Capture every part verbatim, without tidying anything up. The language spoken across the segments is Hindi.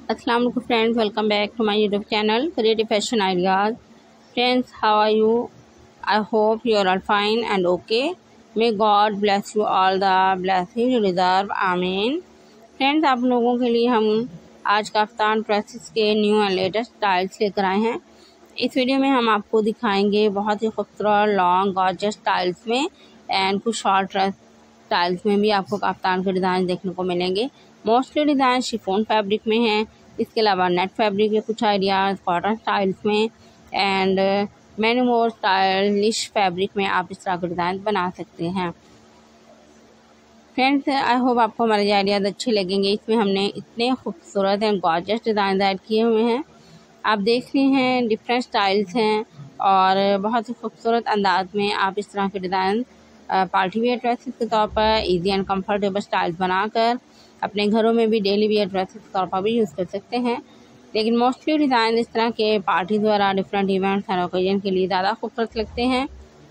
अस्सलाम वालेकुम friends, welcome back to my YouTube channel creative fashion ideas. Friends, how are you? I hope you are all fine and okay. May God bless you all the blessing you deserve, आमीन। फ्रेंड्स, आप लोगों के लिए हम आज कफ्तान ड्रेसेस के न्यू एंड लेटेस्ट स्टाइल्स लेकर आए हैं। इस वीडियो में हम आपको दिखाएंगे बहुत ही खूबसूरत लॉन्ग गॉर्जियस स्टाइल्स में एंड कुछ शॉर्ट ड्रेस स्टाइल्स में भी आपको कफ्तान के डिज़ाइन देखने को मिलेंगे। मोस्टली डिज़ाइन शिफॉन फैब्रिक में हैं। इसके अलावा नेट फैब्रिक के कुछ आइडियाज़ कॉटन स्टाइल्स में and many more stylish fabric में आप इस तरह के डिज़ाइन बना सकते हैं। फ्रेंड्स, आई होप आपको हमारे आइडियाज़ अच्छे लगेंगे। इसमें हमने इतने खूबसूरत एंड गॉर्जियस डिज़ाइन ऐड किए हुए हैं। आप देख रहे हैं डिफरेंट स्टाइल्स हैं और बहुत ही खूबसूरत अंदाज में आप इस तरह के डिज़ाइन पार्टी वेयर ड्रेसेस के तौर पर इजी एंड कंफर्टेबल स्टाइल्स बनाकर अपने घरों में भी डेली वेयर ड्रेसेस के तौर पर भी यूज़ कर सकते हैं। लेकिन मोस्टली डिज़ाइन इस तरह के पार्टी द्वारा डिफरेंट इवेंट्स एंड ओकेजन के लिए ज़्यादा खूबसूरत लगते हैं।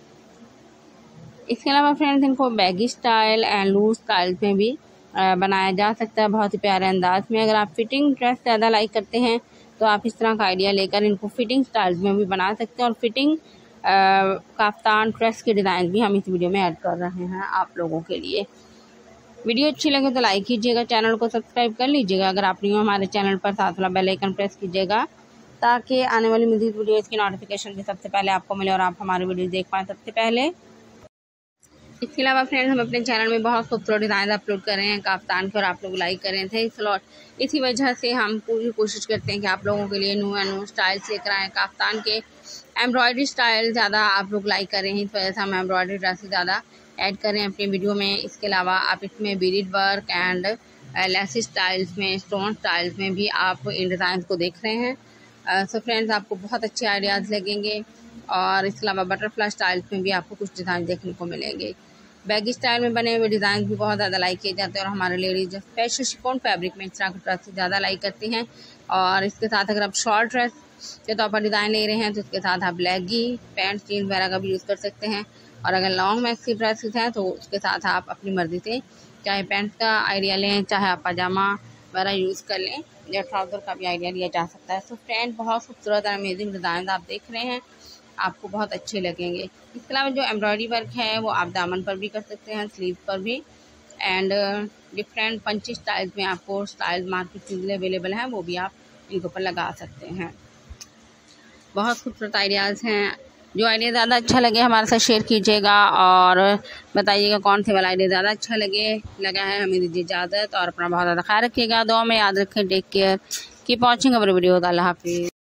इसके अलावा फ्रेंड्स, इनको baggy style and loose styles में भी बनाया जा सकता है बहुत ही प्यारे अंदाज में। अगर आप फिटिंग ड्रेस ज़्यादा लाइक करते हैं तो आप इस तरह का आइडिया लेकर इनको फिटिंग स्टाइल्स में भी बना सकते हैं और फिटिंग कफ्तान ड्रेस के डिज़ाइन भी हम इस वीडियो में ऐड कर रहे हैं आप लोगों के लिए। वीडियो अच्छी लगे तो लाइक कीजिएगा, चैनल को सब्सक्राइब कर लीजिएगा। अगर आप न्यू हमारे चैनल पर साथ वाला बेल आइकन प्रेस कीजिएगा ताकि आने वाली मज़ीद वीडियोज़ की नोटिफिकेशन भी सबसे पहले आपको मिले और आप हमारे वीडियो देख पाएँ सबसे पहले। इसके अलावा फ्रेंड्स, हम अपने चैनल में बहुत खूबसूरत डिज़ाइन अपलोड कर रहे हैं कफ्तान के और आप लोग लाइक कर रहे थे इस लॉट। इसी वजह से हम पूरी कोशिश करते हैं कि आप लोगों के लिए न्यू एंड न्यू स्टाइल्स लेकर आएँ। कफ्तान के एम्ब्रॉयडरी स्टाइल ज़्यादा आप लोग लाइक कर रहे हैं, इस वजह से हम एम्ब्रॉयडरी ड्रेसेस ज़्यादा ऐड कर रहे हैं अपनी वीडियो में। इसके अलावा आप इसमें beaded work and lace styles में स्टोन स्टाइल्स में भी आप इन डिज़ाइन को देख रहे हैं। सो फ्रेंड्स, आपको बहुत अच्छे आइडियाज़ लगेंगे और इसके अलावा बटरफ्लाई स्टाइल्स में भी आपको कुछ डिज़ाइन देखने को मिलेंगे। बैगी स्टाइल में बने हुए डिज़ाइन भी बहुत ज़्यादा लाइक किए जाते हैं और हमारे लेडीज स्पेशल शिफॉन फैब्रिक में इस तरह के ड्रेस ज़्यादा लाइक करती हैं। और इसके साथ अगर आप शॉर्ट ड्रेस के तौर पर डिज़ाइन ले रहे हैं तो इसके साथ आप लेगी पैंट जीन्स वगैरह का भी यूज़ कर सकते हैं। और अगर लॉन्ग मैक्सी ड्रेसेस हैं तो उसके साथ आप अपनी मर्ज़ी से चाहे पैंट का आइडिया लें, चाहे आप पजामा वगैरह यूज़ कर लें या ट्राउज़र का भी आइडिया लिया जा सकता है। सो फ्रेंड, बहुत खूबसूरत और अमेजिंग डिज़ाइन आप देख रहे हैं, आपको बहुत अच्छे लगेंगे। इसके अलावा जो एम्ब्रॉयडरी वर्क है वो आप दामन पर भी कर सकते हैं, स्लीव पर भी एंड डिफरेंट पंची स्टाइल्स में आपको स्टाइल मार्केट में अवेलेबल हैं, वो भी आप इनके ऊपर लगा सकते हैं। बहुत खूबसूरत आइडियाज़ हैं। जो आइडिया ज़्यादा अच्छा लगे हमारे साथ शेयर कीजिएगा और बताइएगा कौन से वाला आइडिया ज़्यादा अच्छा लगे लगा है। हमें दीजिए इजाज़त और अपना बहुत ज़्यादा ख्याल रखिएगा। दुआ में याद रखें। Take care, keep watching our video. अल्लाह हाफिज़।